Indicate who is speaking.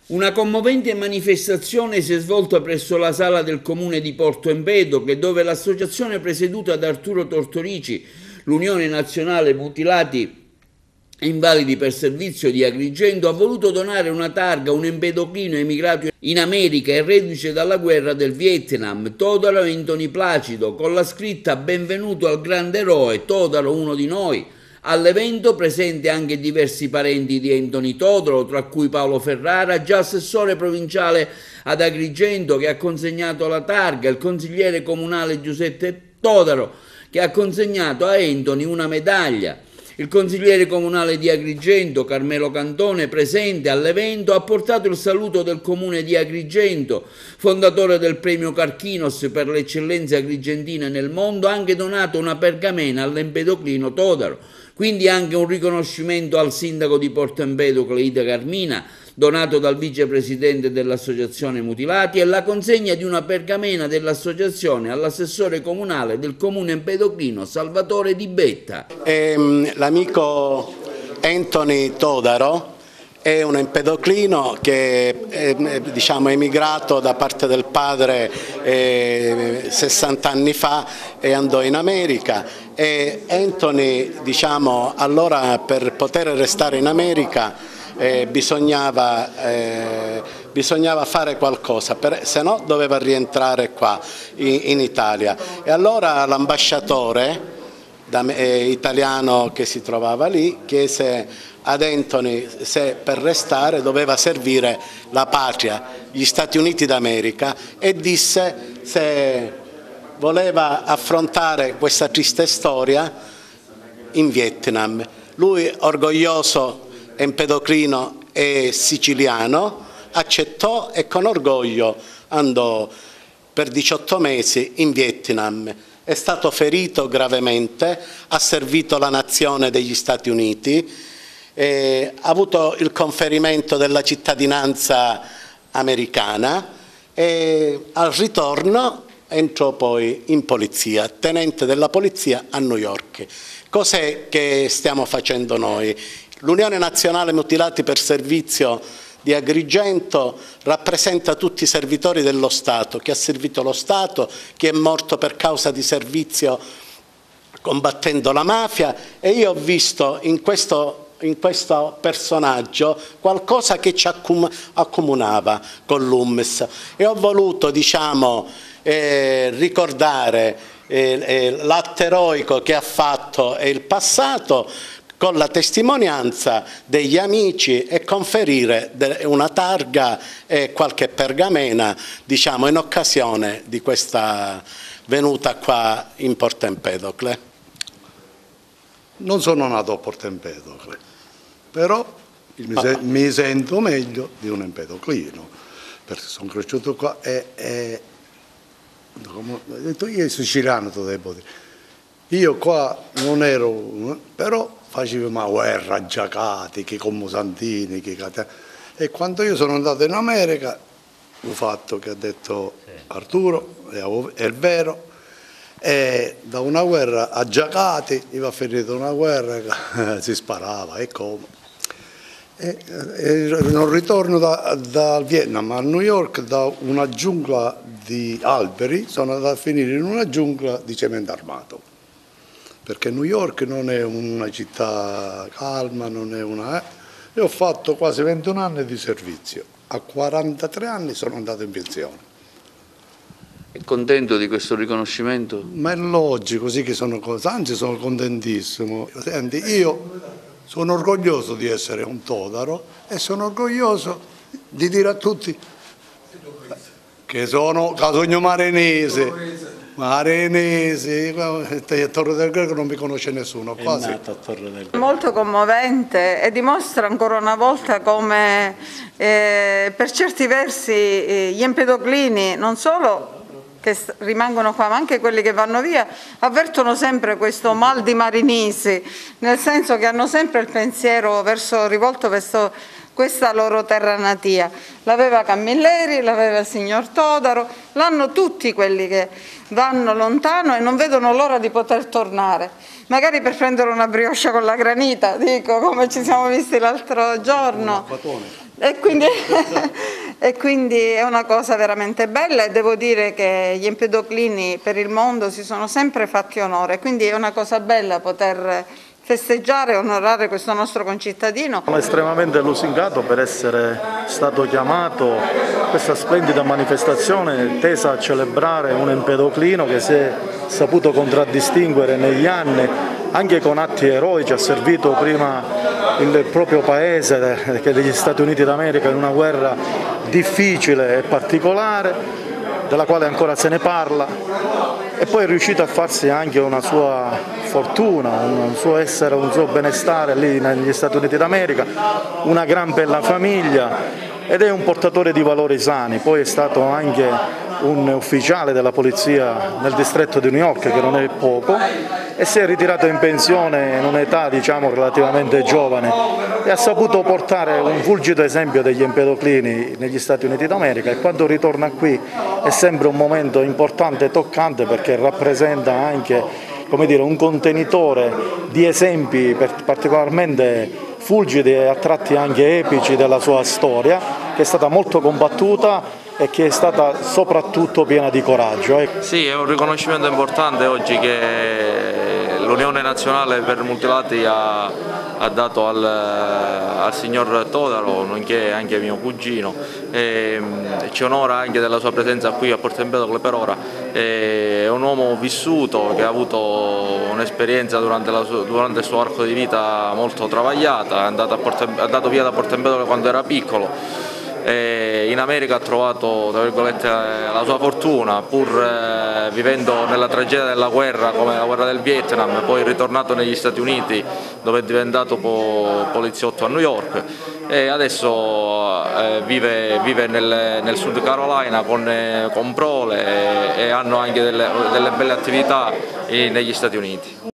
Speaker 1: Una commovente manifestazione si è svolta presso la sala del comune di Porto Empedocle, dove l'associazione presieduta da Arturo Tortorici, l'Unione Nazionale Mutilati e Invalidi per Servizio di Agrigento, ha voluto donare una targa a un empedoclino emigrato in America e reduce dalla guerra del Vietnam, Todaro Anthony Placido, con la scritta "Benvenuto al grande eroe, Todaro uno di noi". All'evento presente anche diversi parenti di Anthony Todaro, tra cui Paolo Ferrara, già assessore provinciale ad Agrigento, che ha consegnato la targa, il consigliere comunale Giuseppe Todaro, che ha consegnato a Anthony una medaglia. Il consigliere comunale di Agrigento, Carmelo Cantone, presente all'evento, ha portato il saluto del comune di Agrigento, fondatore del premio Carchinos per le eccellenze agrigentine nel mondo, ha anche donato una pergamena all'empedoclino Todaro. Quindi anche un riconoscimento al sindaco di Porto Empedocle, Ida Carmina, donato dal vicepresidente dell'associazione Mutilati, e la consegna di una pergamena dell'associazione all'assessore comunale del comune empedoclino Salvatore Di Betta.
Speaker 2: L'amico Anthony Todaro è un empedoclino che è emigrato da parte del padre 60 anni fa e andò in America, e Anthony, allora per poter restare in America bisognava fare qualcosa, se no doveva rientrare qua in Italia, e allora l'ambasciatore italiano che si trovava lì chiese ad Anthony se per restare doveva servire la patria, gli Stati Uniti d'America, e disse se voleva affrontare questa triste storia in Vietnam. Lui, orgoglioso empedoclino e siciliano, accettò e con orgoglio andò per 18 mesi in Vietnam. È stato ferito gravemente, ha servito la nazione degli Stati Uniti, ha avuto il conferimento della cittadinanza americana e al ritorno entrò poi in polizia, tenente della polizia a New York. Cos'è che stiamo facendo noi? L'Unione Nazionale Mutilati per Servizio di Agrigento rappresenta tutti i servitori dello Stato, chi ha servito lo Stato, chi è morto per causa di servizio combattendo la mafia, e io ho visto in questo personaggio qualcosa che ci accomunava con l'UMS, e ho voluto ricordare l'atto eroico che ha fatto e il passato con la testimonianza degli amici, e conferire una targa e qualche pergamena in occasione di questa venuta qua in Porto Empedocle.
Speaker 3: Non sono nato a Porto Empedocle, però mi sento meglio di un empedoclino, perché sono cresciuto qua e come ho detto, io siciliano, te devo dire. Io qua non ero, però facevo una guerra a Giacati, che con Santini, e quando io sono andato in America, ho fatto che ha detto Arturo, è vero. E da una guerra a Giacati, io ho finito una guerra, si sparava e come. Non ritorno dal Vietnam a New York, da una giungla di alberi, sono andato a finire in una giungla di cemento armato. Perché New York non è una città calma, non è una... E ho fatto quasi 21 anni di servizio. A 43 anni sono andato in pensione.
Speaker 1: È contento di questo riconoscimento?
Speaker 3: Ma è logico, sì, che sono anzi sono contentissimo. Senti, io sono orgoglioso di essere un Todaro e sono orgoglioso di dire a tutti che sono Casogno Marinese. Marinesi, a Torre del Greco non mi conosce nessuno. Quasi.
Speaker 4: Molto commovente, e dimostra ancora una volta come per certi versi gli empedoclini, non solo che rimangono qua, ma anche quelli che vanno via, avvertono sempre questo mal di marinesi, nel senso che hanno sempre il pensiero rivolto verso questa loro terra natia. L'aveva Camilleri, l'aveva il signor Todaro, l'hanno tutti quelli che vanno lontano e non vedono l'ora di poter tornare, magari per prendere una brioche con la granita, dico, come ci siamo visti l'altro giorno. E quindi è una cosa veramente bella, e devo dire che gli empedoclini per il mondo si sono sempre fatti onore, quindi è una cosa bella poter festeggiare e onorare questo nostro concittadino.
Speaker 5: Sono estremamente lusingato per essere stato chiamato a questa splendida manifestazione tesa a celebrare un empedoclino che si è saputo contraddistinguere negli anni anche con atti eroici. Ha servito prima il proprio paese che degli Stati Uniti d'America in una guerra difficile e particolare, della quale ancora se ne parla, e poi è riuscito a farsi anche una sua fortuna, un suo essere, un suo benestare lì negli Stati Uniti d'America, una gran bella famiglia, ed è un portatore di valori sani. Poi è stato anche un ufficiale della polizia nel distretto di New York, che non è poco, e si è ritirato in pensione in un'età relativamente giovane, e ha saputo portare un fulgido esempio degli empedoclini negli Stati Uniti d'America, e quando ritorna qui è sempre un momento importante e toccante, perché rappresenta anche, come dire, un contenitore di esempi particolarmente fulgidi e a tratti anche epici della sua storia, che è stata molto combattuta e che è stata soprattutto piena di coraggio.
Speaker 6: Sì, è un riconoscimento importante oggi che l'Unione Nazionale per Mutilati ha dato al signor Todaro, nonché anche mio cugino, e ci onora anche della sua presenza qui a Porto Empedocle per ora. È un uomo vissuto che ha avuto un'esperienza durante il suo arco di vita molto travagliata, è andato via da Porto Empedocle quando era piccolo. In America ha trovato, tra virgolette, la sua fortuna, pur vivendo nella tragedia della guerra, come la guerra del Vietnam. Poi è ritornato negli Stati Uniti, dove è diventato poliziotto a New York, e adesso vive nel Sud Carolina con prole, e hanno anche delle belle attività negli Stati Uniti.